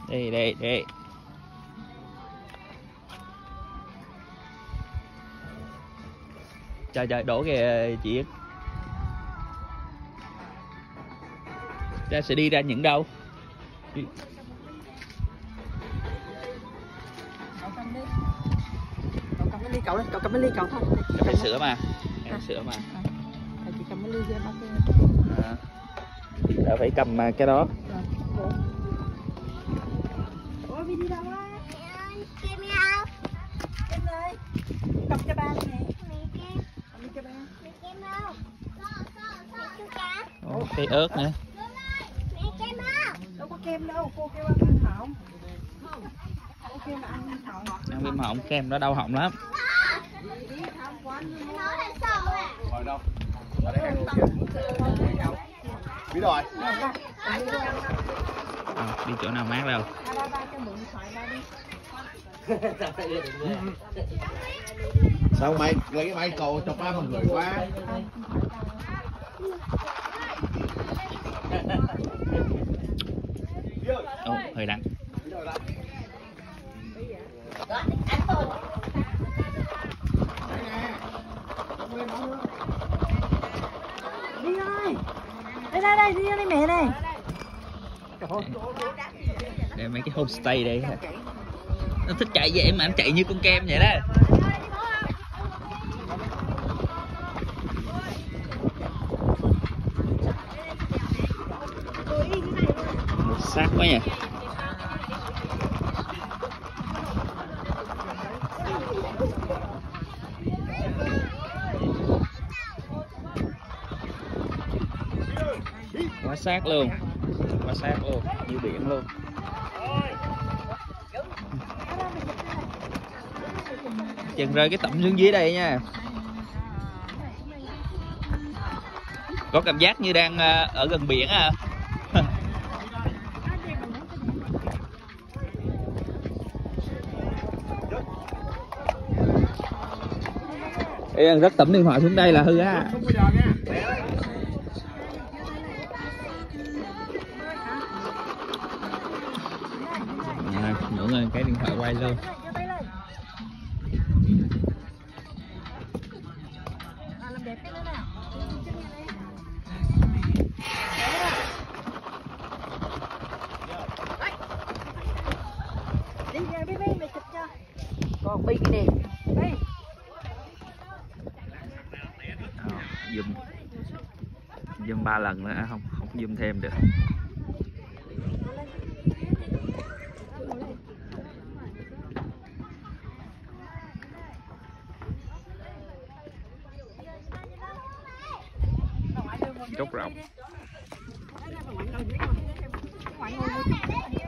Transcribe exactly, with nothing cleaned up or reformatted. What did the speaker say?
Đây đây đây. Trời trời đổ kìa chị Yến. Ta sẽ đi ra những đâu? Đi. Cậu cầm đi. Cậu cầm cái ly cậu đây, cậu cầm cái ly cậu thôi. Em phải sữa mà. Em à. Sữa mà. À. À, chị cầm cái ly cho bác. À. Đã phải cầm cái đó. Rồi. Ủa Vi đi đâu á? Kem đâu? Kem ơi. Cầm cho ba đi nè. Cầm đi cho ba. Kem đâu? Ồ, cây ớt nữa. Mẹ kem đâu? Đâu có kem đâu, cô kêu ăn viêm họng. Cô kêu là ăn viêm họng. Ăn viêm họng, kem nó đau họng lắm. Rồi đâu? Ở đây ăn biết rồi. À, đi chỗ nào mát đâu. Sao mày lấy cái máy cầu chọc ba mọi người quá. Ồ, hơi đắng. Đi ơi. Đây đây đây, đi đây mẹ này. Đây mấy cái homestay đây. Nó thích chạy vậy mà anh chạy như con kem vậy đó. Một xác quá nha. Quá sát luôn, quá sát luôn, như biển luôn. Chừng rơi cái tẩm xuống dưới đây nha. Có cảm giác như đang ở gần biển à. Ê, rất tẩm điện thoại xuống đây là hư á. À, nữa rồi cái điện thoại quay luôn. Đi ra Bi Bi mày chụp cho. Còn Bi nè. Bi. Zoom zoom ba lần nữa không không zoom thêm được. Chốt rộng.